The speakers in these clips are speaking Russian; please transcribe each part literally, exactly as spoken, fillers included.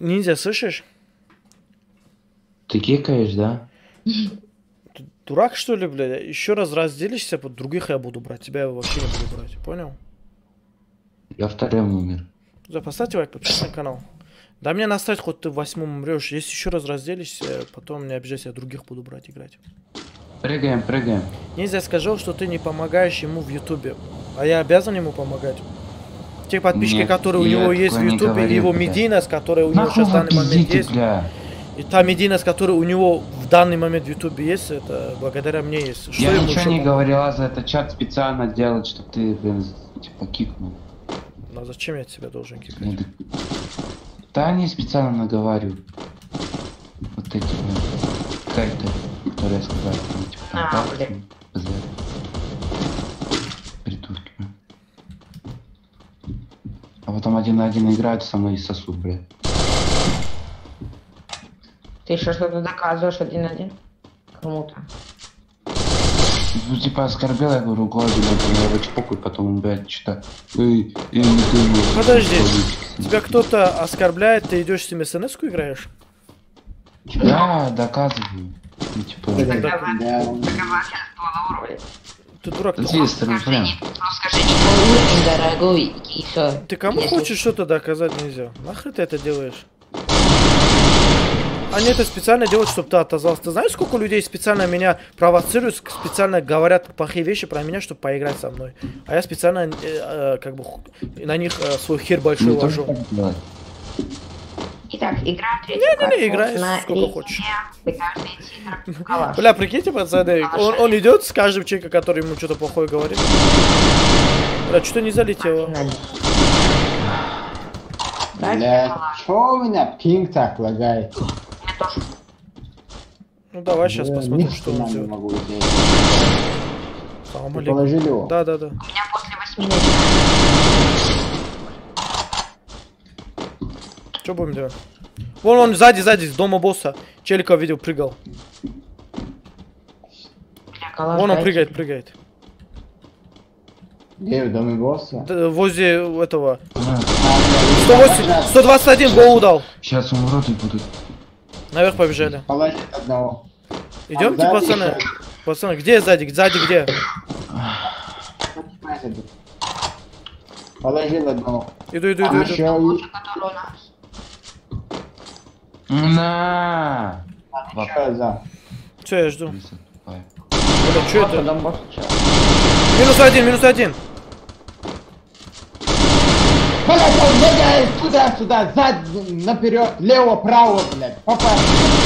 Ниндзя, слышишь? Ты кекаешь, да? Ты дурак, что ли, блядь? Еще раз разделишься, под других я буду брать. Тебя я вообще не буду брать. Понял? Я вторым умер. Да, поставьте лайк, подпишись на канал. Да мне настать, хоть ты в восьмом умрешь. Если еще раз разделишься, потом не обижайся, я других буду брать играть. Прыгаем, прыгаем. Ниндзя сказал, что ты не помогаешь ему в ютубе. А я обязан ему помогать. Те подписчики, Нет, которые у я него есть в такое не ютубе, говорил, его бля. медийность, которая у него Нахуй сейчас в вы данный момент пиздите, есть. бля? И та медийность, которая у него в данный момент в ютубе есть, это благодаря мне есть. Что Я ему ничего еще не помогать? говорила, за это чат специально делать, чтобы ты, блин, типа кикнул. Ну а зачем я тебя должен кикать? Ну, да... да они специально наговаривают. Вот эти, блин, карты, которые я сказал. Ну, типа, А, так, блин. ПЗ. Придурки, блин. А потом один на один играют со мной и сосут, блядь. Ты еще что-то доказываешь один-один? Кому-то. Ну, типа, оскорбил, я говорю, глади, я его чпокаю, потом он, блядь, что-то... Эй, я не думаю. Подожди, тебя кто-то оскорбляет, ты идешь с ним смс-ку играешь? Да, доказываю. Ну, типа... Ты дурак, Да ты, здесь, прям. Скажи, не твой уровень, дорогой, и все. ты кому Если- хочешь что-то доказать нельзя? Нахрен ты это делаешь? Они это специально делают, чтобы ты отозвался. Ты знаешь, сколько людей специально меня провоцируют, специально говорят плохие вещи про меня, чтобы поиграть со мной? А я специально, э, э, как бы, на них э, свой хер большой Ну, тоже ложу. так делать. Итак, игра третья. Не-не-не, играй на сколько рейтинге. хочешь. Вы каждый тигр в калаш. Бля, прикиньте, пацаны, он, он идет с каждым человеком, который ему что-то плохое говорит. Бля, что не залетело? Бля, чё у меня пинг так лагает? Мне тоже. Ну давай сейчас Бля, посмотрим, ни что он хрена не сделает. могу сделать. Салам Вы алейкум. положили его? Да, да, да. У меня после восьми начинается. Что будем делать? Вон он сзади, сзади, с дома босса. Челика видел, прыгал. Бля, калаш, Вон он дайте. прыгает, прыгает. Где в доме босса? Д- Возле этого. А, сто восемь, сто двадцать один гол удал. сейчас умрут и будут. Наверх побежали. Положить одного. Идемте, сзади пацаны. еще. Пацаны, где сзади? Сзади где? Положил одного. Иду, иду, А иду, иду. еще и... Который у нас. На! Еще за. Все, я жду. Крыса тупая. Бля, что это? Потом босс чё? Минус один, минус один. Блять, он бегает туда-сюда, сзади, наперед, лево, право, блядь. Попасть.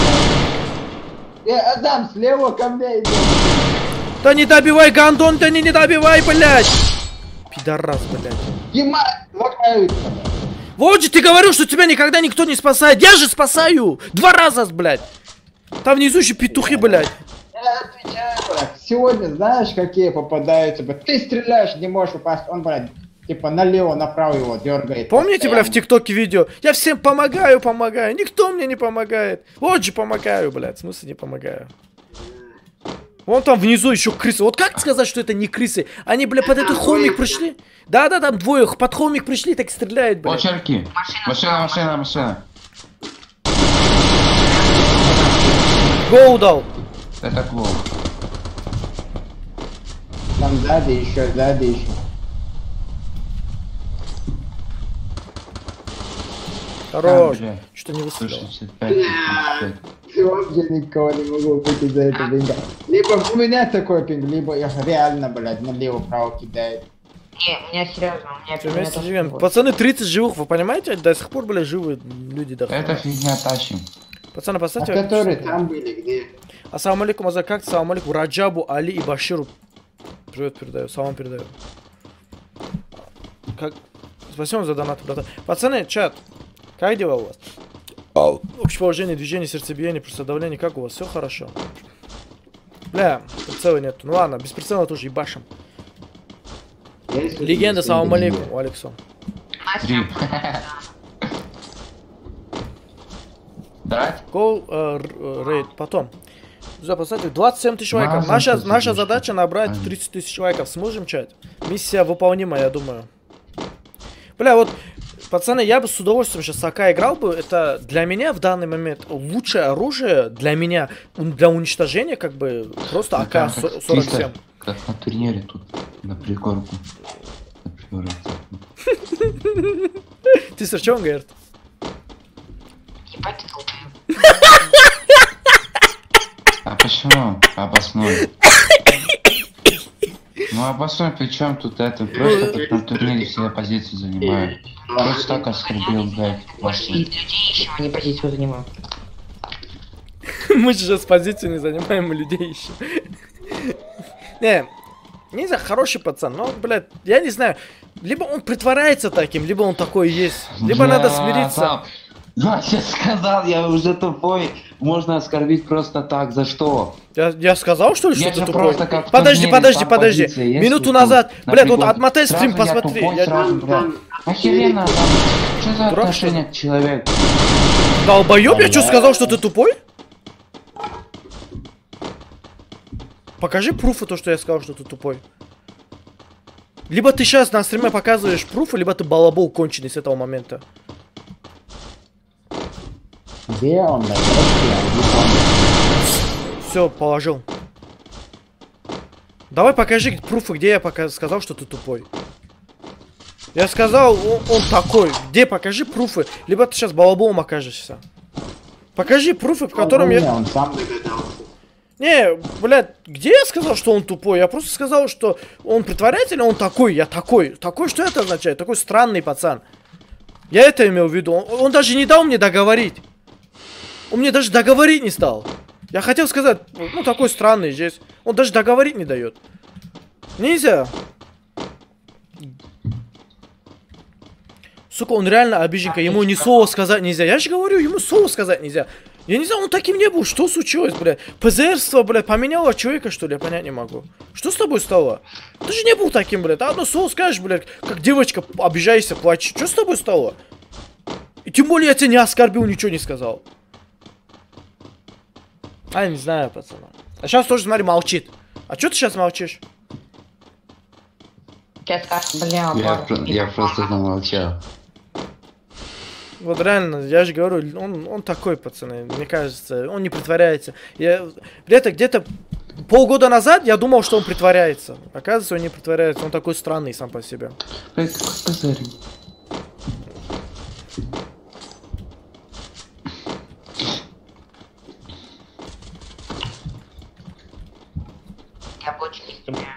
Э, Адам, слева ко мне идет. Да не добивай, гандон, да не, не добивай, блядь. Пидорас, блядь. Дима, лагаются, блядь. Вот же ты говорил, что тебя никогда никто не спасает. Я же спасаю. Два раза, блядь. Там внизу еще петухи, блядь. Я отвечаю, блядь. Сегодня знаешь, какие попадаются, блядь. Ты стреляешь, не можешь упасть, он, блядь, типа налево, направо его дергает. Помните, бля, в постоянно. ТикТоке видео? Я всем помогаю, помогаю. Никто мне не помогает. Вот же помогаю, блядь. В смысле не помогаю? Вон там внизу еще крысы. Вот как сказать, что это не крысы? Они, бля, под этот холмик пришли? Да-да, там двое под холмик пришли, так стреляют, бля. Очерки. Машина, машина, машина. Гоу дал. Это клоун. Там сзади еще, сзади еще. Хорош. бля. Что не сто выстрелил. шестьдесят пять, сто шестьдесят пять. Вообще никого не могу выйти за это пинга. Либо у меня такой пинг, либо их реально, блядь, налево-право кидает. Не, у меня серьезно, у меня Всё у меня вместе тоже живем. такое. Пацаны, тридцать живых, вы понимаете? До сих пор, бля, живы люди до Это фигня тащим. Пацаны, А поставьте. которые там были, где? Ассаламу алейкум, Азар, как? Ассаламу алейкум, Раджабу, Али и Баширу. Привет передаю, салам передаю. Как? Спасибо за донат, братан. Пацаны, чат, как дела у вас? Общее положение, движение, сердцебиение, просто давление, как у вас? Все хорошо? Бля, прицела нету. Ну ладно, без прицела тоже ебашим. Легенда, салам алейкум, у Алексу. Три. Драть? Гол, э, р- рейд, потом. Друзья, поставьте двадцать семь тысяч лайков. Мазан Наша, тут наша задержка. задача набрать Ага. тридцать тысяч лайков. Сможем, чат? Миссия выполнима, я думаю. Бля, вот Пацаны, я бы с удовольствием сейчас АК играл бы. Это для меня в данный момент лучшее оружие для меня, для уничтожения, как бы, просто АК сорок семь. Как на турнире тут, на пригорку. Ты с чем, говорит? Ебать ты толпаем. А почему? Обоснуй. Ну обоснуй, при чем тут это? Просто как на турнире все позицию занимают. Просто так оскорбил, блядь. Может, и людей еще они позицию занимают. Мы же сейчас позицию не занимаем, мы людей ищем. Не, не знаю, хороший пацан, но, блядь, я не знаю. Либо он притворяется таким, либо он такой и есть. Либо Я надо смириться. сам... Я сейчас сказал, я уже тупой. Можно оскорбить просто так, за что? Я, я сказал, что ли, что Я ты же тупой? просто как в Подожди, турнире, подожди, там подожди. позиция есть, Минуту тут, назад. на Блядь, вот пригорке. отмотай стрим, Сразу я посмотри. тупой, Я- сразу, блядь. Охеренно, там. Что за Дурак, отношение к человеку? Долбоёб, я что сказал, что ты тупой? Покажи пруфы, то, что я сказал, что ты тупой. Либо ты сейчас на стриме показываешь пруфы, либо ты балабол конченый с этого момента. Где он, блядь? Все, положил. Давай покажи пруфы, где я пока сказал, что ты тупой. Я сказал, он, он такой. Где покажи пруфы, либо ты сейчас балаболом окажешься. Покажи пруфы, в котором я... Он сам догадался. Не, блядь, где я сказал, что он тупой? Я просто сказал, что он притворяется, или он такой, я такой. Такой, что это означает? Такой странный пацан. Я это имел в виду. Он, он даже не дал мне договорить. Он мне даже договорить не стал. Я хотел сказать, ну такой странный здесь. Он даже договорить не дает. Нельзя. Сука, он реально обиженка. Ему ни слова сказать нельзя. Я же говорю, ему слова сказать нельзя. Я не знаю, он таким не был. Что случилось, блядь? ПЗРство, блядь, поменяло человека, что ли? Я понять не могу. Что с тобой стало? Ты же не был таким, блядь. Одно слово скажешь, блядь, как девочка, обижаешься, плачешь. Что с тобой стало? И тем более я тебя не оскорбил, ничего не сказал. А, я не знаю, пацана. А сейчас тоже, смотри, молчит. А что ты сейчас молчишь? Сейчас как, бля, Я, бар- про- я просто замолчал. Вот реально, я же говорю, он, он такой, пацаны, мне кажется, он не притворяется. Я где-то, где-то полгода назад я думал, что он притворяется. Оказывается, он не притворяется, он такой странный сам по себе. Блядь, какой позорик. Я больше не стреляю.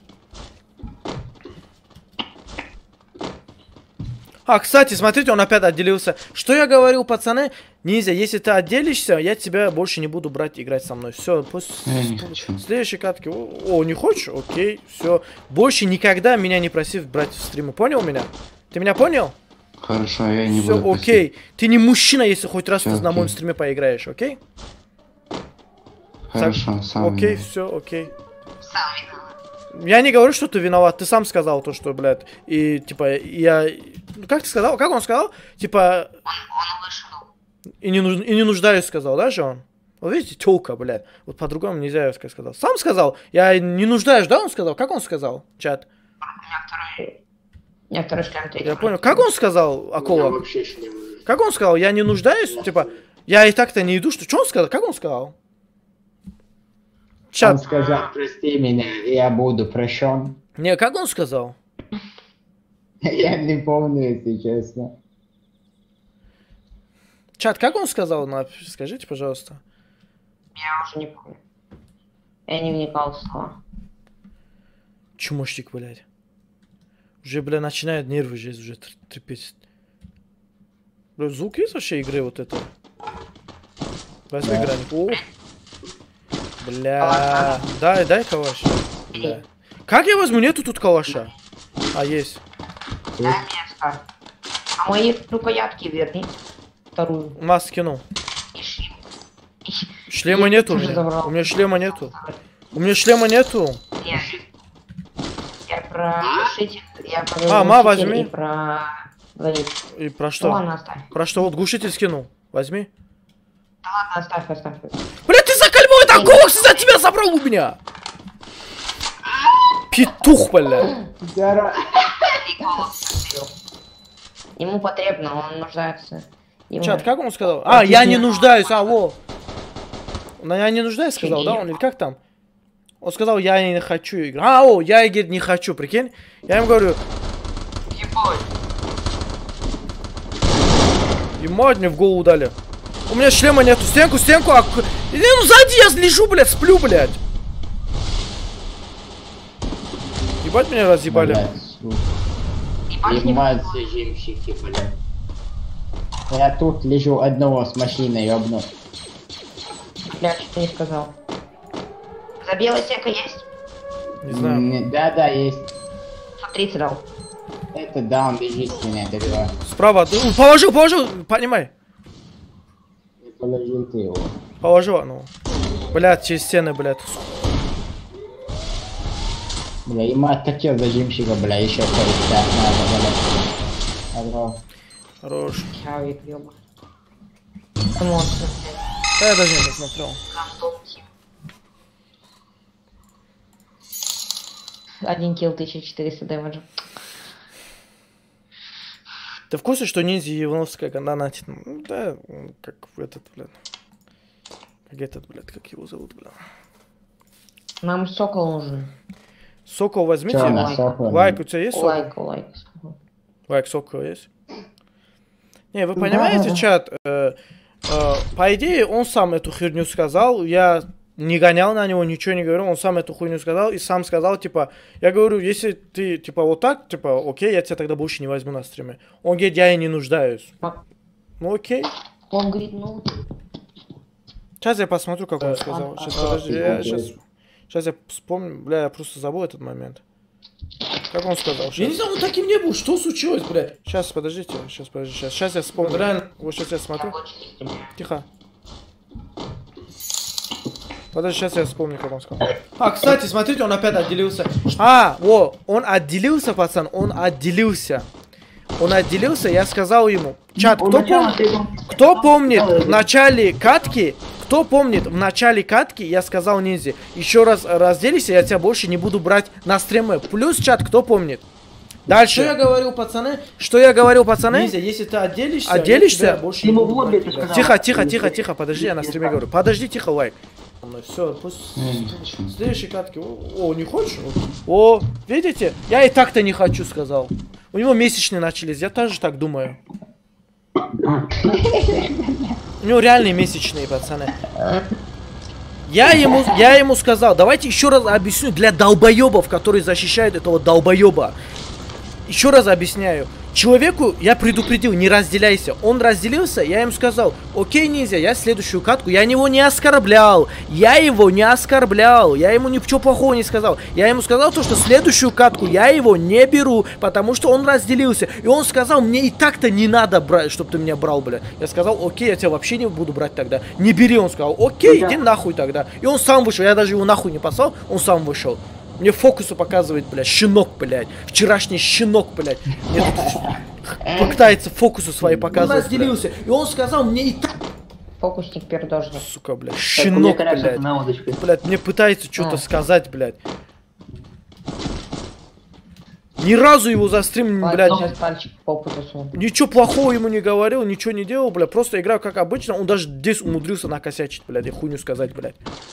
А, кстати, смотрите, он опять отделился. Что я говорил, пацаны? Нельзя, если ты отделишься, я тебя больше не буду брать играть со мной. Все, пусть Я не хочу. следующей катки. О, о, не хочешь? Окей, все. Больше никогда меня не проси брать в стримы. Понял меня? Ты меня понял? Хорошо, я не Все, буду окей. Ты не мужчина, если хоть раз Всё, ты на моем окей. стриме поиграешь, окей? просить. Хорошо, сам. Окей, виноват. все, окей. Сам виноват. Я не говорю, что ты виноват, ты сам сказал то, что, блядь, и, типа, я... Ну, как ты сказал? Как он сказал? Типа, Он, он вышел. и не, нуж... и не нуждаюсь, сказал, да, же он? Вот видите, тёлка, блядь. Вот по-другому нельзя, я сказал. Сам сказал, я не нуждаюсь, да, он сказал? Как он сказал, чат? У меня второй... У меня второй шлем третий. Я понял. Как он сказал, Акола? вообще еще не выжил. Как он сказал? Я не нуждаюсь, типа, я и так-то не иду, что... Что он сказал? Как он сказал? Он Чат. сказал, прости меня, я буду прощен. Не, как он сказал? Я не помню, если честно. Чат, как он сказал? На- Скажите, пожалуйста. Я уже не помню. Я не вникал в слова. Чумошник, блядь. Уже, бля, начинают нервы здесь уже тр- трепеть. Бля, звук есть вообще игры вот это? Возьми Да. граник. О! Бля. Дай, дай калаш. Бля. Как я возьму? Нету тут калаша. А, есть. Дай мне скар. А мои рукоятки верни. Вторую. Мас скинул. И шлем. И- Шлема Я нету у тоже меня. забрал. У меня шлема нету. У меня шлема нету. Нет. Я про глушитель. Я про А, ма, глушитель возьми. и про... Говорит. И про Ну что? ладно, оставь. Про что? Вот глушитель скинул. Возьми. Да ладно, оставь, оставь. Бля, ты за кальмой такого за тебя забрал у меня! Петух, бля. Здорово. И голос отбил. Ему потребно, он нуждается. Ему... Чат, как он сказал? А, я не нуждаюсь, а, во. Ну, я не нуждаюсь, сказал, да? Он или как там? Он сказал, я не хочу играть. А, о, я играть не хочу, прикинь? Я ему говорю... Ебать. Ебать, мне в голову дали. У меня шлема нету. Стенку, стенку. А... Ну, сзади я лежу, блядь, сплю, блядь. Ебать, меня разъебали. Ебать, зажимщики, блядь. Я тут лежу одного с машиной ёбну. Бля, что ты не сказал? За белой стенкой есть? Не знаю. Да, да, есть. тридцать дал. Это да, он бежит с меня, добиваю. Справа. Ну, положил, положил. Понимай. Положил ты его. Положил, ну. Блядь, через стены, блядь. Бля, ему отточил зажимщика, бля, еще кое-что надо, бля. Хорош. Человек, ёба. Эмоции. Да, я даже не посмотрел. Один килл, тысяча четыреста дэмэджа. Ты в курсе, что ниндзя Евновская донатит? Ну, да, как этот, блядь. Как этот, блядь, как его зовут, блядь. Нам сокол нужен. Сокол возьмите. Чё, на сокол? Лайк, у тебя есть сокол? Лайк, лайк. Лайк, сокол есть? Не, вы понимаете, чат? Э, э, по идее, он сам эту херню сказал. Я не гонял на него, ничего не говорил. Он сам эту хуйню сказал и сам сказал, типа, я говорю, если ты, типа, вот так, типа, окей, я тебя тогда больше не возьму на стриме. Он говорит, я и не нуждаюсь. А. Ну, окей. Он говорит, ну... Сейчас я посмотрю, как он сказал. Сейчас, подожди, я сейчас... Сейчас я вспомню, бля, я просто забыл этот момент. Как он сказал? Сейчас. Я не знаю, он таким не был, что случилось, блядь? Сейчас, подождите, сейчас, подожди, сейчас, сейчас я вспомню. Реально, вот сейчас я смотрю. Тихо. Подожди, сейчас я вспомню, как он сказал. А, кстати, смотрите, он опять отделился. А, во, он отделился, пацан, он отделился. Он отделился, я сказал ему. Чат, кто, пом... кто помнит в начале катки... Кто помнит, в начале катки я сказал ниндзя, еще раз разделись, я тебя больше не буду брать на стримы. Плюс чат, кто помнит? Дальше. Что я говорил, пацаны? Что я говорил, пацаны? Ниндзя, если ты отделишься, отделишься? Больше не буду брать. Тихо, тихо, тихо, тихо, подожди, я на стриме говорю. Подожди, тихо, лайк. Все, пусть в следующей катке. О, не хочешь? О, видите? Я и так-то не хочу, сказал. У него месячные начались, я тоже так думаю. У него реальные месячные, пацаны. Я ему, я ему сказал, давайте еще раз объясню для долбоебов, которые защищают этого долбоеба. Еще раз объясняю. Человеку я предупредил, не разделяйся. Он разделился, я ему сказал, окей, ниндзя, я следующую катку, я его не оскорблял. Я его не оскорблял. Я ему ничего плохого не сказал. Я ему сказал то, что следующую катку я его не беру, потому что он разделился. И он сказал, мне и так-то не надо брать, чтобы ты меня брал, бля. Я сказал, окей, я тебя вообще не буду брать тогда. Не бери, он сказал, окей, иди нахуй тогда. И он сам вышел, я даже его нахуй не послал, он сам вышел. Мне фокусы показывает, блядь, щенок, блядь. Вчерашний щенок, блядь. Мне тут пытается фокусы свои показывать. Он разделился, и он сказал мне и так... Фокусник пердожный. Сука, блядь, щенок, блядь. Блядь, мне пытается что-то а. сказать, блядь. Ни разу его за стрим, блядь. Ничего плохого ему не говорил, ничего не делал, блядь. Просто играю как обычно. Он даже здесь умудрился накосячить, блядь, и хуйню сказать, блядь.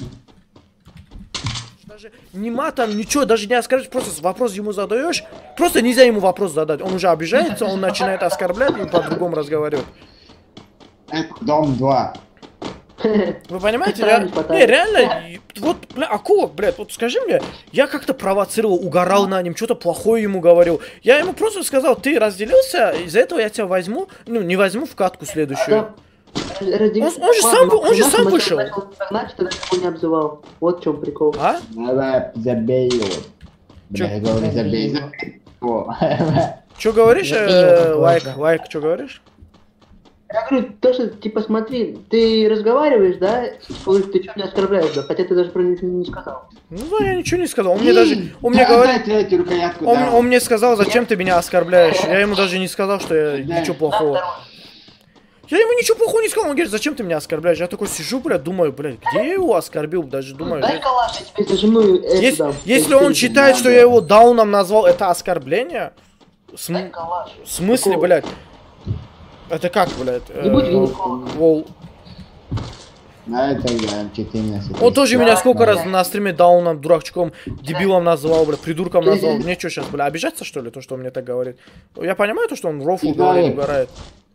Даже ни матом, ничего, даже не оскорбишь, просто вопрос ему задаешь, просто нельзя ему вопрос задать, он уже обижается, он начинает оскорблять и по-другому разговаривать. Дом два. Вы понимаете, я... Не, реально, вот, бля, акула, блядь, вот скажи мне, я как-то провоцировал, угорал на нем, что-то плохое ему говорил, я ему просто сказал, ты разделился, из-за этого я тебя возьму, ну, не возьму в катку следующую. Ради... Он, он же сам, он же сам вышел. Значит, тогда его не обзывал. Вот в чем прикол. А? Давай, забей его. Бля, я говорю, забей, забей его. Че говоришь, э, лайк, лайк, что говоришь? Я говорю, то, что, типа, смотри, ты разговариваешь, да, говоришь, ты что меня оскорбляешь, да, хотя ты даже про него не сказал. Ну, да, я ничего не сказал, он мне даже, он мне говорит, он, он мне сказал, зачем ты меня оскорбляешь, я ему даже не сказал, что я ничего плохого. Я ему ничего плохого не сказал, он говорит, зачем ты меня оскорбляешь? Я такой сижу, блядь, думаю, блядь, где я его оскорбил, даже думаю. Дай калаш, я тебе зажимную это Если, дам. если он считает, что я его дауном назвал, это оскорбление? См... В смысле, блядь? Это как, блядь? Не будь Э, гинекологом. Лол. На это я четырнадцать. Он тоже меня сколько да. раз на стриме дауном, дурачком, дебилом называл, бля, придурком назвал. Мне что сейчас, бля, обижаться что ли, то, что он мне так говорит? Я понимаю то, что он рофл говорит, угорает.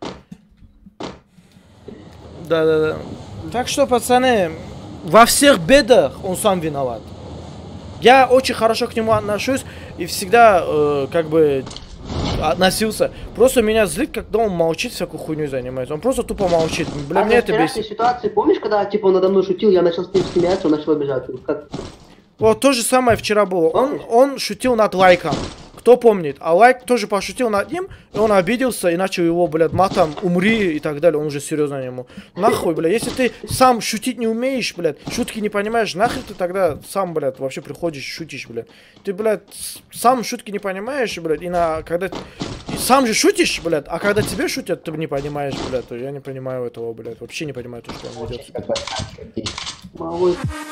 Да-да-да. Так что, пацаны, во всех бедах он сам виноват. Я очень хорошо к нему отношусь и всегда, э, как бы, относился. Просто меня злит, когда он молчит, всякую хуйню занимается. Он просто тупо молчит. Бля, А мне в это вчерашней бесит. ситуации, помнишь, когда типа он надо мной шутил, я начал с ним смеяться, он начал обижаться. Как? Вот то же самое вчера было. Он, он шутил над лайком. Кто помнит? А лайк тоже пошутил над ним, и он обиделся и начал его, блядь, матом умри и так далее. Он уже серьезно ему. Нахуй, блядь, если ты сам шутить не умеешь, блядь, шутки не понимаешь, нахуй ты тогда сам, блядь, вообще приходишь и шутишь, блядь. Ты, блядь, сам шутки не понимаешь, блядь, и на, когда... И сам же шутишь, блядь, а когда тебе шутят, ты не понимаешь, блядь, то я не понимаю этого, блядь, вообще не понимаю то, что он ведет. Малой.